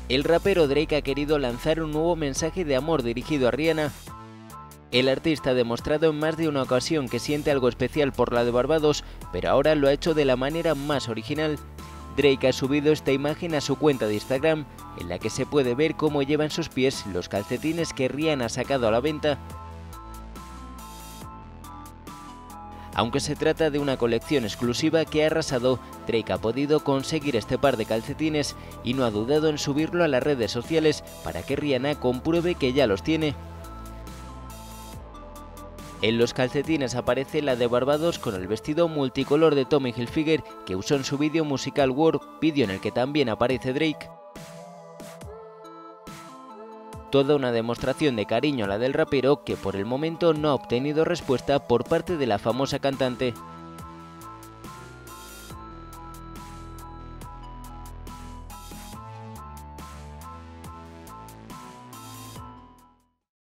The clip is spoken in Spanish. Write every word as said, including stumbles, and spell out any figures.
El rapero Drake ha querido lanzar un nuevo mensaje de amor dirigido a Rihanna. El artista ha demostrado en más de una ocasión que siente algo especial por la de Barbados, pero ahora lo ha hecho de la manera más original. Drake ha subido esta imagen a su cuenta de Instagram, en la que se puede ver cómo lleva en sus pies los calcetines que Rihanna ha sacado a la venta. Aunque se trata de una colección exclusiva que ha arrasado, Drake ha podido conseguir este par de calcetines y no ha dudado en subirlo a las redes sociales para que Rihanna compruebe que ya los tiene. En los calcetines aparece la de Barbados con el vestido multicolor de Tommy Hilfiger que usó en su vídeo musical Work, vídeo en el que también aparece Drake. Toda una demostración de cariño a la del rapero que por el momento no ha obtenido respuesta por parte de la famosa cantante.